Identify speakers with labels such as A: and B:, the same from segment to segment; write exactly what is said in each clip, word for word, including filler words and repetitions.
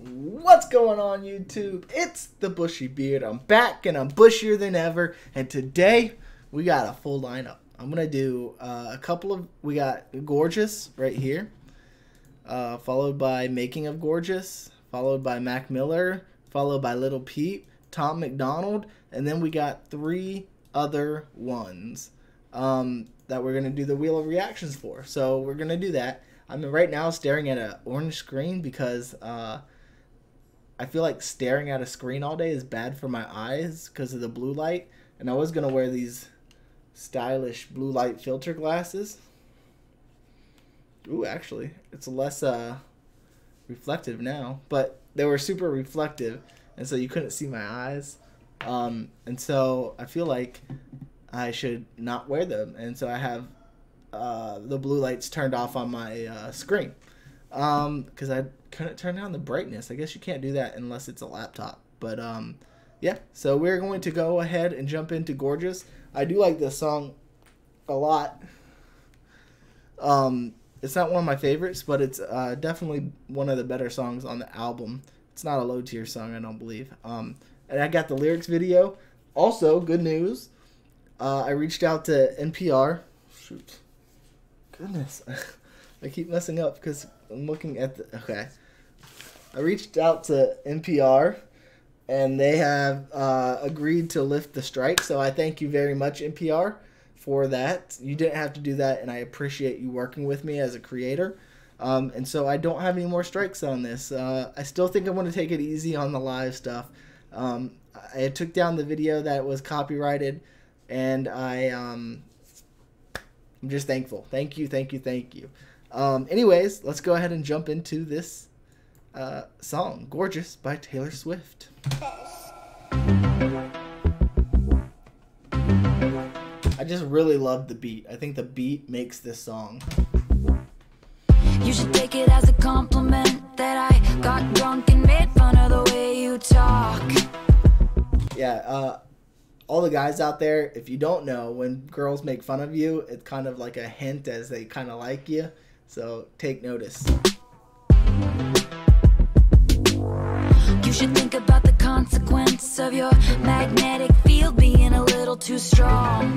A: What's going on, YouTube? It's the Bushy Beard. I'm back and I'm bushier than ever. And today we got a full lineup. I'm gonna do uh, a couple of. We got Gorgeous right here, uh, followed by Making of Gorgeous, followed by Mac Miller, followed by Little Peep, Tom McDonald, and then we got three other ones um, that we're gonna do the Wheel of Reactions for. So we're gonna do that. I'm right now staring at an orange screen because. Uh, I feel like staring at a screen all day is bad for my eyes because of the blue light. And I was going to wear these stylish blue light filter glasses. Ooh, actually, it's less uh, reflective now. But they were super reflective, and so you couldn't see my eyes. Um, and so I feel like I should not wear them. And so I have uh, the blue lights turned off on my uh, screen. Um, because I couldn't turn down the brightness. I guess you can't do that unless it's a laptop. But, um, yeah. So we're going to go ahead and jump into Gorgeous. I do like this song a lot. Um, it's not one of my favorites, but it's uh, definitely one of the better songs on the album. It's not a low tier song, I don't believe. Um, and I got the lyrics video. Also, good news. Uh, I reached out to N P R. Shoot. Goodness. I keep messing up because I'm looking at the... Okay. I reached out to N P R, and they have uh, agreed to lift the strike. So I thank you very much, N P R, for that. You didn't have to do that, and I appreciate you working with me as a creator. Um, and so I don't have any more strikes on this. Uh, I still think I'm going to take it easy on the live stuff. Um, I took down the video that was copyrighted, and I, um, I'm just thankful. Thank you, thank you, thank you. Um, anyways, let's go ahead and jump into this uh, song, Gorgeous by Taylor Swift. I just really love the beat. I think the beat makes this song.
B: You should take it as a compliment that I got drunk and made fun of the way you talk.
A: Yeah, uh, all the guys out there, if you don't know, when girls make fun of you, it's kind of like a hint as they kind of like you. So take notice.
B: You should think about the consequence of your magnetic field being a little too strong.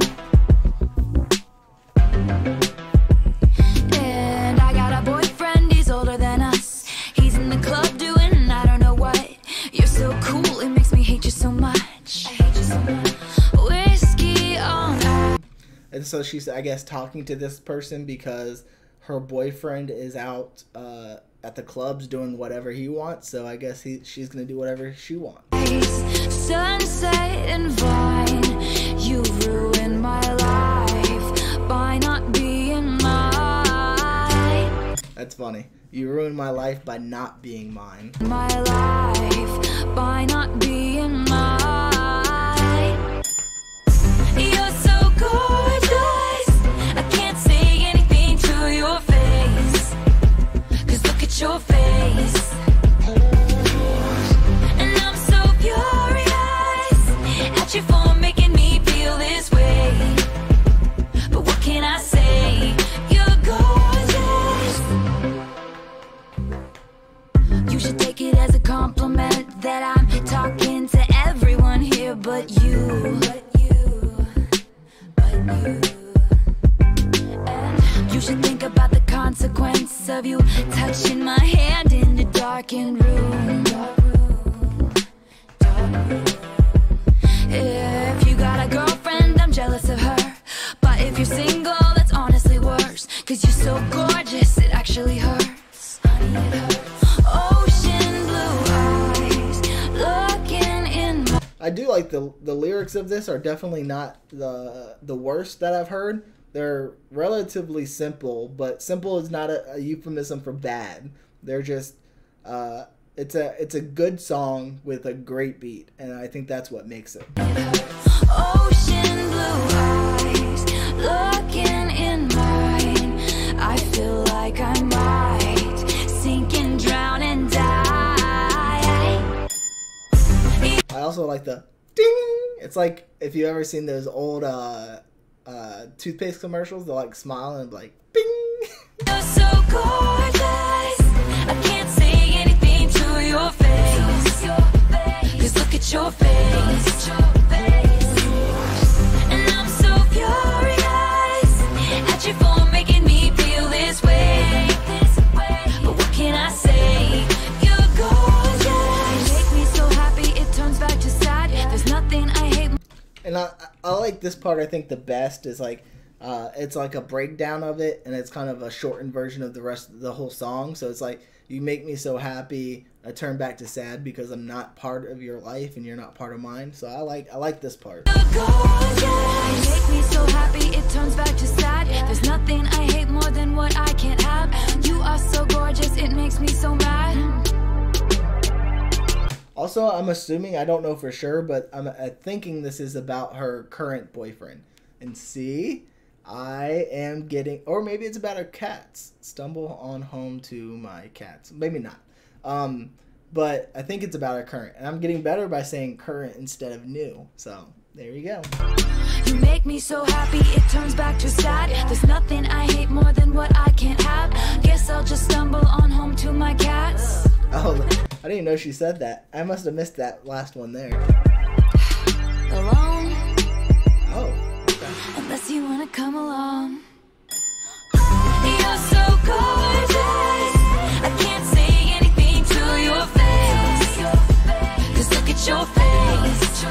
B: And I got a boyfriend, he's older than us. He's in the club doing I don't know what. You're so cool, it makes me hate you so much. I hate you so much. Whiskey on ice.
A: And so she's, I guess, talking to this person because her boyfriend is out uh, at the clubs doing whatever he wants. So I guess he, she's going to do whatever she wants.
B: Sunset and vine, you ruined my life by not being mine.
A: That's funny. You ruined my life by not being mine.
B: My life by not being mine. You're so gorgeous. I can't say anything to your face. Cause look at your face. And I'm so furious at you for making me feel this way. But what can I say? You're gorgeous. You should take it as a compliment that I'm talking to everyone here but you. But you. But you. And you should think about the consequence of you touching my hand in the darkened room. Dark room. Dark room. If you got a girlfriend, I'm jealous of her. But if you're single, that's honestly worse. Cause you're so gorgeous, it actually hurts. Honey, it hurts. Ocean blue eyes, looking in my...
A: I do like the the lyrics of this are definitely not the the worst that I've heard. They're relatively simple, but simple is not a, a euphemism for bad. They're just uh, it's a it's a good song with a great beat, and I think that's what makes it.
B: Ocean blue eyes, looking in mine. I feel like I might sink and drown and die.
A: I also like the ding. It's like if you ever seen those old uh, uh, toothpaste commercials, they'll like smile and like bing.
B: You're so gorgeous. I can't say anything to your face.
A: I like this part. I think the best is like uh, it's like a breakdown of it, and it's kind of a shortened version of the rest of the whole song. So it's like, you make me so happy, I turn back to sad because I'm not part of your life and you're not part of mine. So I like I like this part.
B: You make me so happy, it turns back to sad. There's nothing I hate more than what I can't have. You are so gorgeous, it makes me so mad.
A: Also, I'm assuming, I don't know for sure, but I'm uh, thinking this is about her current boyfriend. And see, I am getting, or maybe it's about her cats. Stumble on home to my cats. Maybe not. Um, but I think it's about her current. And I'm getting better by saying current instead of new. So, there you go.
B: You make me so happy, it turns back to sad. There's nothing I hate more than what I can't have. Guess I'll just stumble on home to my cats.
A: Oh, I didn't even know she said that. I must have missed that last one there.
B: Alone.
A: Oh, okay.
B: Unless you wanna come along. You're so gorgeous, I can't say anything to your face. Cause look at your face.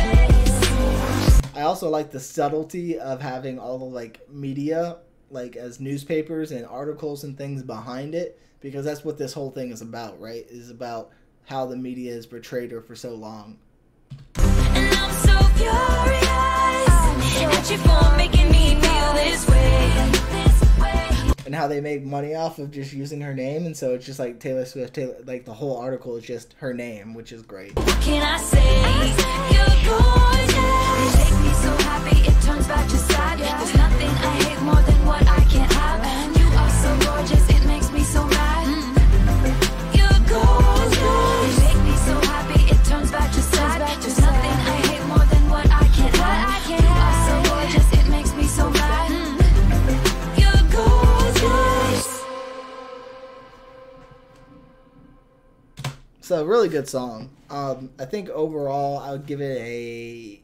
A: I also like the subtlety of having all the like media, like as newspapers and articles and things behind it, because that's what this whole thing is about, right? Is about how the media has portrayed her for so long.
B: And I'm so furious at you for making me feel this way.
A: And how they make money off of just using her name, and so it's just like Taylor Swift, Taylor, like the whole article is just her name, which is great.
B: What can I say? You're gorgeous. You make me so happy, it turns back to sad. There's nothing I hate more than what I can't have. You are so gorgeous, it makes me so mad. You're gorgeous. You make me so happy, it turns back to sad. There's nothing I hate more than what I can't have. You are so gorgeous, it makes me so mad. You're gorgeous.
A: So, really good song. Um, I think overall I would give it a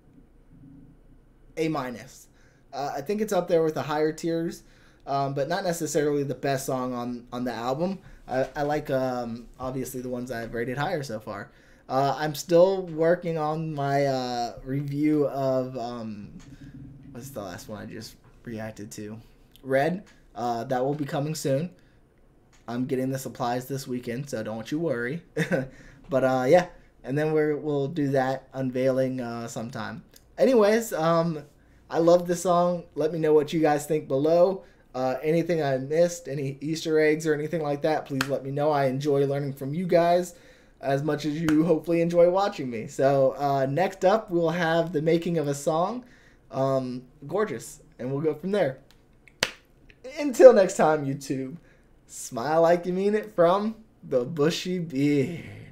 A: A minus. Uh, I think it's up there with the higher tiers, um, but not necessarily the best song on, on the album. I, I like um, obviously the ones I've rated higher so far. Uh, I'm still working on my uh, review of um, what's the last one I just reacted to? Red. Uh, that will be coming soon. I'm getting the supplies this weekend, so don't you worry. But uh, yeah, and then we're, we'll do that unveiling uh, sometime. Anyways, um, I love this song. Let me know what you guys think below. Uh, anything I missed, any Easter eggs or anything like that, please let me know. I enjoy learning from you guys as much as you hopefully enjoy watching me. So uh, next up, we'll have the making of a song, um, Gorgeous, and we'll go from there. Until next time, YouTube, smile like you mean it from the Bushy Beard.